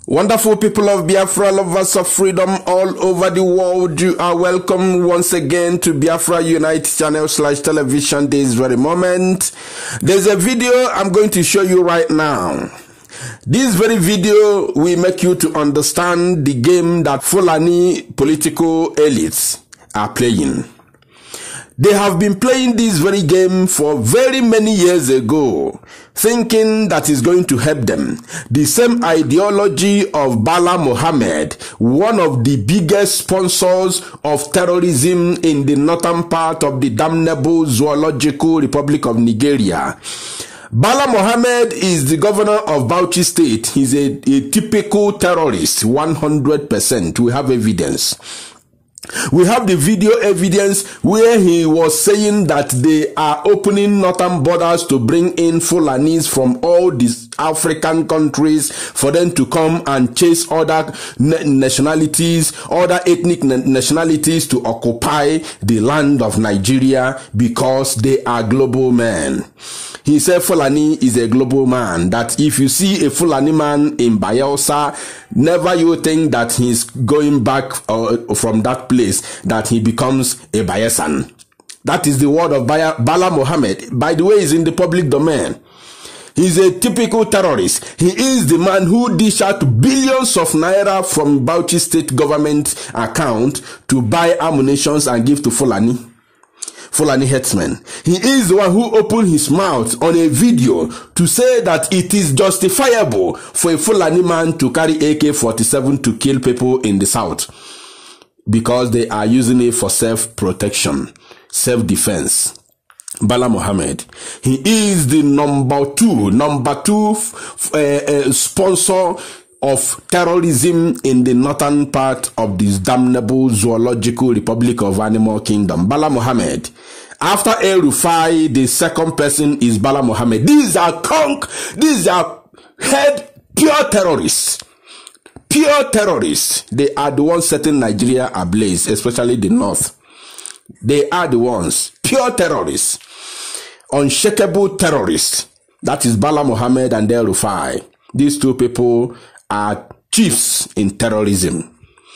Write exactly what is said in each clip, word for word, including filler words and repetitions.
Wonderful people of Biafra, lovers of freedom all over the world, you are welcome once again to Biafra Unite channel slash television this very moment. There's a video I'm going to show you right now. This very video will make you to understand the game that Fulani political elites are playing. They have been playing this very game for very many years ago, thinking that is going to help them. The same ideology of Bala Mohammed, one of the biggest sponsors of terrorism in the northern part of the damnable Zoological Republic of Nigeria. Bala Mohammed is the governor of Bauchi State. He's a, a typical terrorist, one hundred percent. We have evidence. We have the video evidence where he was saying that they are opening northern borders to bring in Fulanis from all these African countries for them to come and chase other nationalities, other ethnic nationalities to occupy the land of Nigeria because they are global men. He said Fulani is a global man, that if you see a Fulani man in Bayelsa, never you think that he's going back uh, from that place, that he becomes a Bayesan. That is the word of Bala Mohammed. By the way, he's in the public domain. He's a typical terrorist. He is the man who dish out billions of naira from Bauchi state government account to buy ammunitions and give to Fulani. Fulani headsman. He is the one who opened his mouth on a video to say that it is justifiable for a Fulani man to carry A K forty-seven to kill people in the south because they are using it for self-protection, self-defense. Bala Mohammed. He is the number two, number two uh, uh, sponsor of terrorism in the northern part of this damnable Zoological Republic of Animal Kingdom. Bala Mohammed. After El Rufai, the second person is Bala Mohammed. These are conk, these are head pure terrorists. Pure terrorists. They are the ones setting Nigeria ablaze, especially the north. They are the ones. Pure terrorists. Unshakable terrorists. That is Bala Mohammed and El Rufai. These two people are chiefs in terrorism.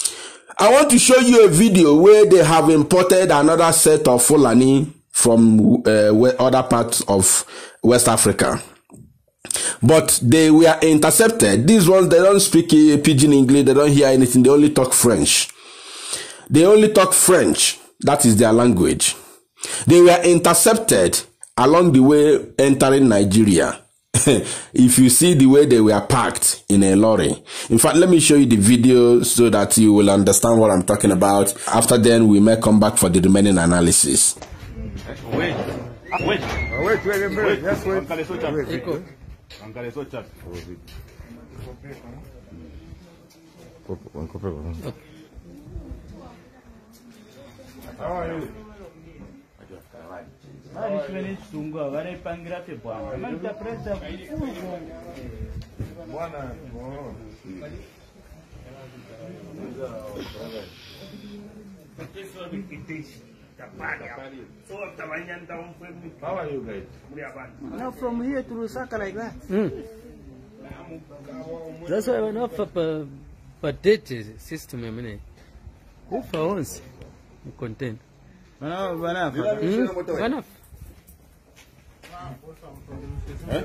I want to show you a video where they have imported another set of Fulani from uh, other parts of West Africa. But they were intercepted. These ones, they don't speak uh, pidgin English, they don't hear anything, they only talk French. They only talk French. That is their language. They were intercepted along the way entering Nigeria. If you see the way they were packed in a lorry. In fact, let me show you the video so that you will understand what I'm talking about. After then, we may come back for the remaining analysis. Wait, wait, wait, wait, wait, wait. Yes, wait. Wait, wait. How are you? How are you guys? Now from here to Lusaka like that. Mm. That's why we're not for a date system. I mean, who for us content? One enough. Eh?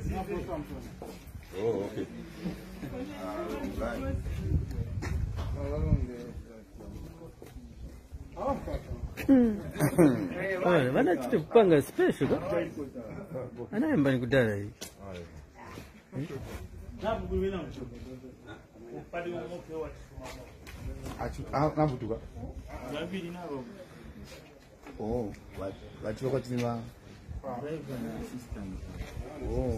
Oh, okay. Oh, wana chitu kupanga special ko? Anaemba nikudala hii. Navutuka. Oh, wachiwa kwa chini. Oh.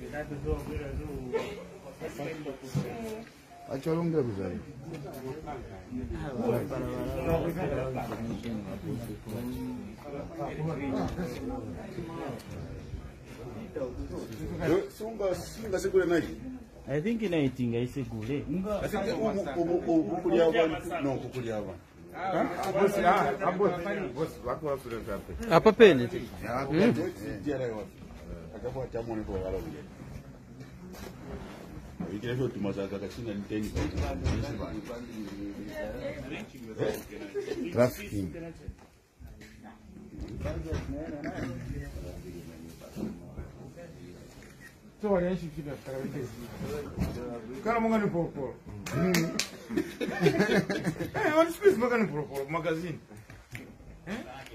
Acholonga kuzali. Sunga sunga sekule naji. I think inaitinga isekule. I think ukukulia hapa no ukukulia hapa. Apa pene? Trafficking. So what else you should have carried? Cara mangani popo. Hey, what is this mangani popo magazine? Eh?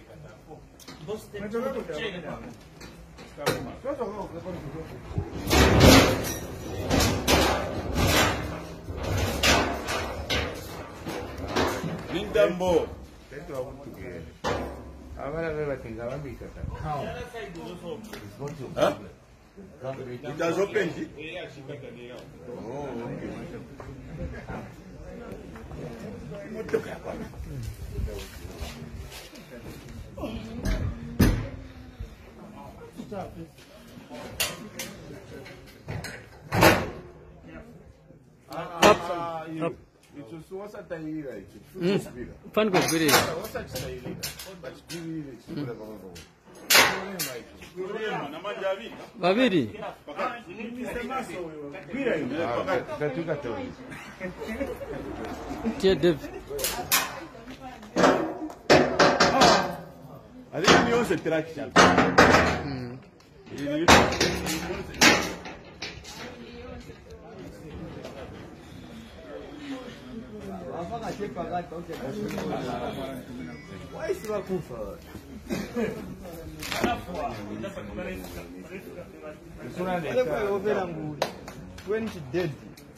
Nindambo. Huh? It has opened it? Oh, Up, up. It was what's that time right? Fun go video. What's that time? But Babiri. Tia Dev. I think you also traction. Why is it Kufa? When she dead.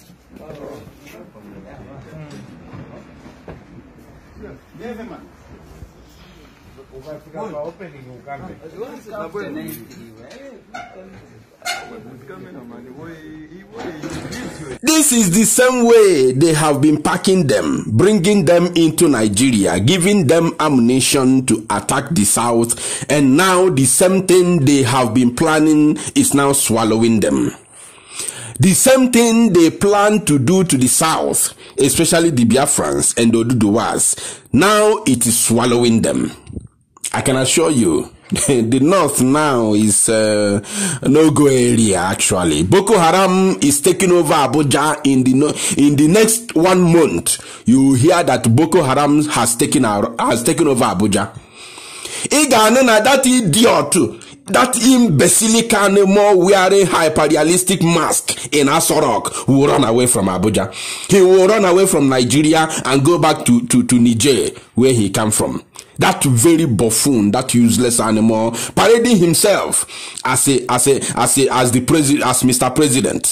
This is the same way they have been packing them, bringing them into Nigeria, giving them ammunition to attack the South, and now the same thing they have been planning is now swallowing them. The same thing they plan to do to the South, especially the Biafrans and the Oduduwas, now it is swallowing them. I can assure you, the North now is uh, no-go area actually. Boko Haram is taking over Abuja in the no in the next one month. You hear that Boko Haram has taken our, has taken over Abuja. Iganana, that idiot, that imbecile more wearing hyper-realistic mask in Asorok will run away from Abuja. He will run away from Nigeria and go back to, to, to Niger, where he came from. That very buffoon, that useless animal, parading himself as a as a as a as the president, as Mister President.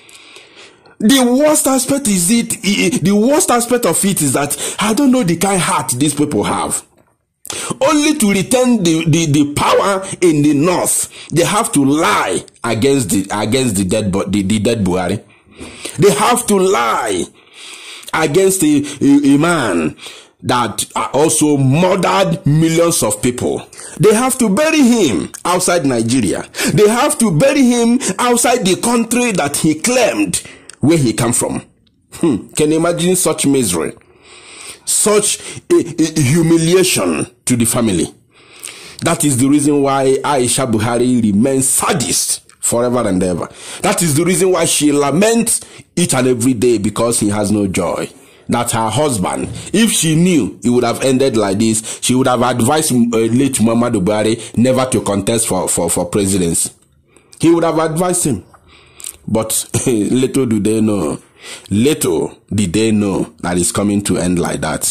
The worst aspect is it. The worst aspect of it is that I don't know the kind of heart these people have. Only to retain the, the, the power in the North, they have to lie against the against the dead the, the dead Buhari. They have to lie against a, a, a man that also murdered millions of people. They have to bury him outside Nigeria. They have to bury him outside the country that he claimed where he came from. Hmm. Can you imagine such misery? Such a, a humiliation to the family. That is the reason why Aisha Buhari remains sadist forever and ever. That is the reason why she laments each and every day, because he has no joy. That her husband, if she knew it would have ended like this, she would have advised uh, late Muhammadu Buhari never to contest for, for, for presidency. He would have advised him. But little do they know, little did they know that it's coming to end like that.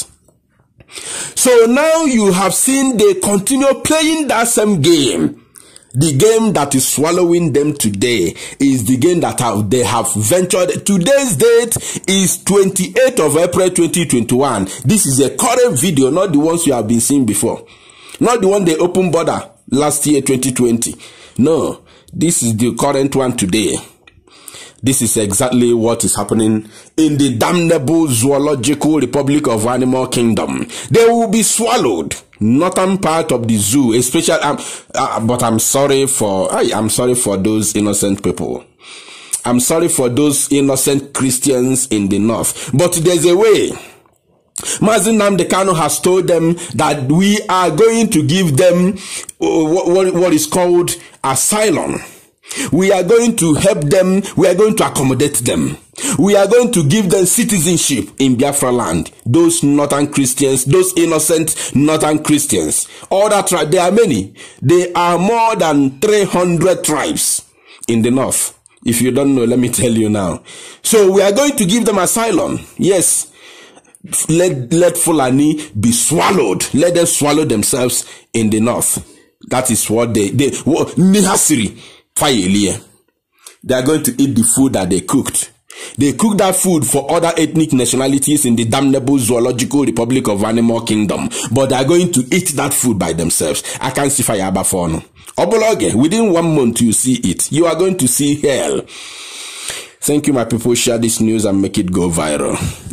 So now you have seen they continue playing that same game. The game that is swallowing them today is the game that have, they have ventured. Today's date is twenty-eighth of April twenty twenty-one. This is a current video, not the ones you have been seeing before. Not the one they opened border last year, twenty twenty. No, this is the current one today. This is exactly what is happening in the damnable zoological Republic of Animal Kingdom. They will be swallowed. Northern part of the zoo, especially, um, uh, but I'm sorry for, I, I'm sorry for those innocent people. I'm sorry for those innocent Christians in the north. But there's a way. Mazi Nnamdi Kanu has told them that we are going to give them uh, what, what is called asylum. We are going to help them. We are going to accommodate them. We are going to give them citizenship in Biafra land. Those northern Christians, those innocent northern Christians, all that tribe, there are many. There are more than three hundred tribes in the north. If you don't know, let me tell you now. So we are going to give them asylum. Yes. Let, let Fulani be swallowed. Let them swallow themselves in the north. That is what they, they, Nihasiri, Fayelie. They are going to eat the food that they cooked. They cook that food for other ethnic nationalities in the damnable Zoological Republic of Animal Kingdom, but they are going to eat that food by themselves. I can't see fire abafono. Obologe, within one month you see it. You are going to see hell. Thank you, my people. Share this news and make it go viral.